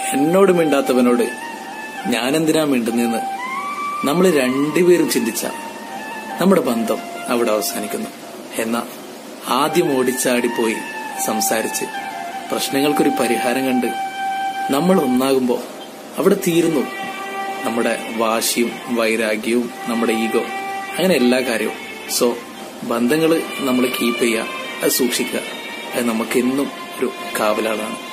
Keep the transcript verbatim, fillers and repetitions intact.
എന്നോട് മിണ്ടാത്തവനോട് ഞാനെന്തിനാ മിണ്ടുന്നതെന്ന് നമ്മൾ രണ്ടുപേരും ചിന്തിച്ച നമ്മുടെ ബന്ധം അവിടെ അവസാനിക്കുന്നു. എന്നാ ആദ്യം ഓടിച്ചാടിപ്പോയി സംസാരിച്ച് പ്രശ്നങ്ങൾക്കൊരു പരിഹാരം കണ്ട് നമ്മൾ ഒന്നാകുമ്പോ അവിടെ തീരുന്നു നമ്മുടെ വാശിയും വൈരാഗ്യവും നമ്മുടെ ഈഗോ, അങ്ങനെ എല്ലാ കാര്യവും. സോ ബന്ധങ്ങൾ നമ്മൾ കീപ്പ് ചെയ്യുക, അത് സൂക്ഷിക്കുക. അത് നമുക്കെന്നും ഒരു കാവലാളാണ്.